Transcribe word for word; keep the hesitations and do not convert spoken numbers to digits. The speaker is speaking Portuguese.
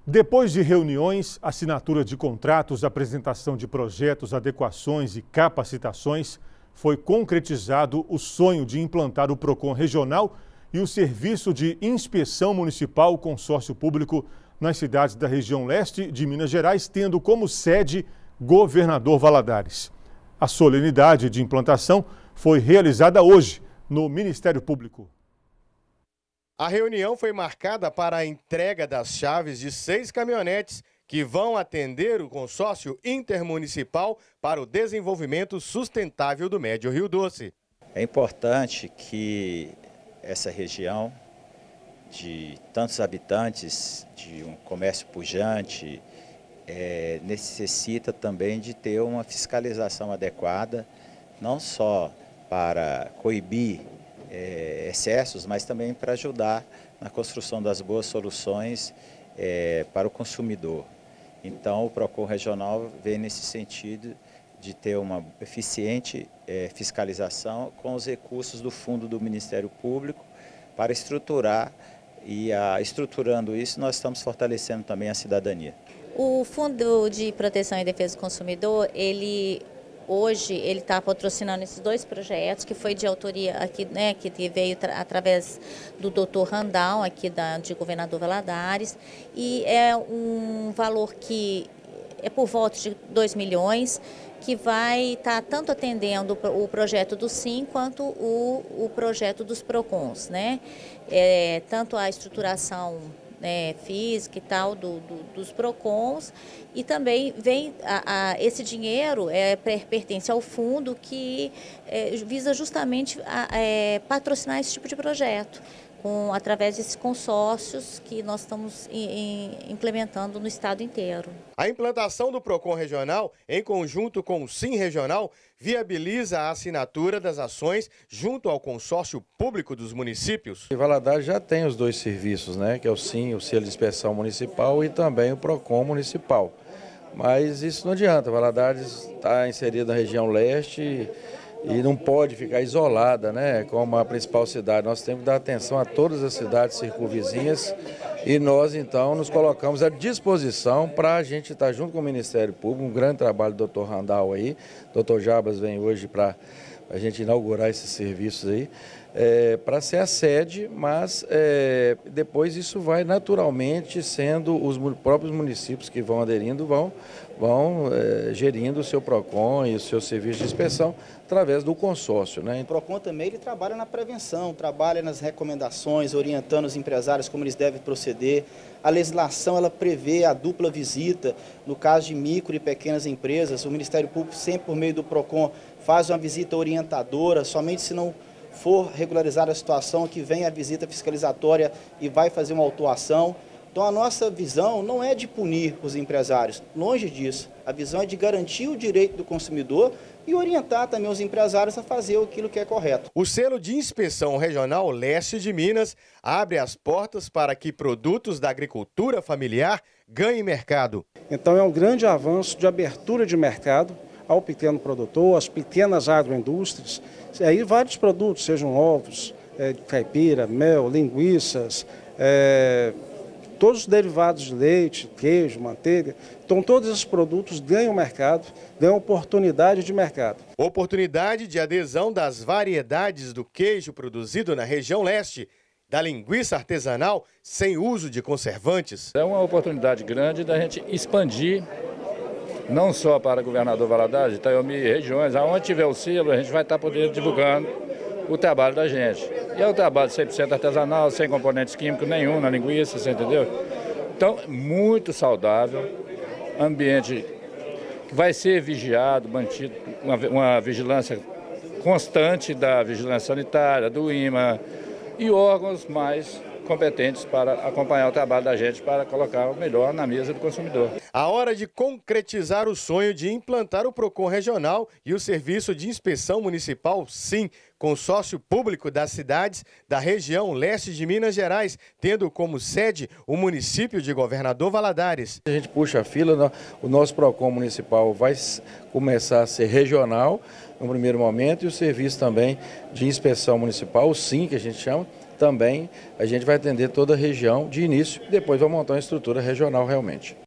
Depois de reuniões, assinatura de contratos, apresentação de projetos, adequações e capacitações, foi concretizado o sonho de implantar o PROCON regional e o Serviço de Inspeção Municipal Consórcio Público nas cidades da região leste de Minas Gerais, tendo como sede Governador Valadares. A solenidade de implantação foi realizada hoje no Ministério Público. A reunião foi marcada para a entrega das chaves de seis caminhonetes que vão atender o consórcio intermunicipal para o desenvolvimento sustentável do Médio Rio Doce. É importante que essa região de tantos habitantes, de um comércio pujante, é, necessita também de ter uma fiscalização adequada, não só para coibir É, excessos, mas também para ajudar na construção das boas soluções é, para o consumidor. Então, o PROCON regional vem nesse sentido de ter uma eficiente é, fiscalização com os recursos do fundo do Ministério Público para estruturar, e a, estruturando isso nós estamos fortalecendo também a cidadania. O Fundo de Proteção e Defesa do Consumidor, ele hoje ele está patrocinando esses dois projetos, que foi de autoria aqui, né, que veio através do doutor Randall, aqui da, de Governador Valadares, e é um valor que é por volta de dois milhões, que vai estar tá tanto atendendo o projeto do SIM quanto o, o projeto dos PROCONs, né? É, tanto a estruturação É, física e tal do, do, dos PROCONs, e também vem a, a, esse dinheiro é, pertence ao fundo que é, visa justamente a, é, patrocinar esse tipo de projeto, com, através desses consórcios que nós estamos em, em, implementando no estado inteiro. A implantação do PROCON regional, em conjunto com o SIM regional, viabiliza a assinatura das ações junto ao consórcio público dos municípios. Valadares já tem os dois serviços, né, que é o SIM, o selo de inspeção municipal, e também o PROCON municipal. Mas isso não adianta, Valadares está inserido na região leste e não pode ficar isolada, né, como a principal cidade. Nós temos que dar atenção a todas as cidades circunvizinhas e nós, então, nos colocamos à disposição para a gente estar junto com o Ministério Público, um grande trabalho do doutor Randall aí. O doutor Jabas vem hoje para a gente inaugurar esses serviços aí, é, para ser a sede, mas é, depois isso vai naturalmente sendo os próprios municípios que vão aderindo, vão, vão é, gerindo o seu PROCON e o seu serviço de inspeção através do consórcio, né? O PROCON também ele trabalha na prevenção, trabalha nas recomendações, orientando os empresários como eles devem proceder. A legislação ela prevê a dupla visita, no caso de micro e pequenas empresas, o Ministério Público sempre por meio do PROCON faz uma visita orientadora, somente se não for regularizar a situação que vem a visita fiscalizatória e vai fazer uma autuação. Então a nossa visão não é de punir os empresários, longe disso. A visão é de garantir o direito do consumidor e orientar também os empresários a fazer aquilo que é correto. O selo de inspeção regional leste de Minas abre as portas para que produtos da agricultura familiar ganhem mercado. Então é um grande avanço de abertura de mercado ao pequeno produtor, às pequenas agroindústrias. E aí vários produtos, sejam ovos, é, caipira, mel, linguiças, é, todos os derivados de leite, queijo, manteiga. Então todos esses produtos ganham mercado, ganham oportunidade de mercado. Oportunidade de adesão das variedades do queijo produzido na região leste, da linguiça artesanal sem uso de conservantes. É uma oportunidade grande da gente expandir, não só para Governador Valadares, Itaiomi e regiões, aonde tiver o selo, a gente vai estar podendo divulgando o trabalho da gente. E é um trabalho cem por cento artesanal, sem componentes químicos nenhum na linguiça, você entendeu? Então, muito saudável, ambiente que vai ser vigiado, mantido, uma, uma vigilância constante da vigilância sanitária, do IMA e órgãos mais competentes para acompanhar o trabalho da gente para colocar o melhor na mesa do consumidor. A hora de concretizar o sonho de implantar o PROCON regional e o Serviço de Inspeção Municipal, SIM, consórcio público das cidades da região leste de Minas Gerais, tendo como sede o município de Governador Valadares. A gente puxa a fila, o nosso PROCON municipal vai começar a ser regional no primeiro momento e o serviço também de inspeção municipal, o SIM, que a gente chama, também a gente vai atender toda a região de início e depois vai montar uma estrutura regional realmente.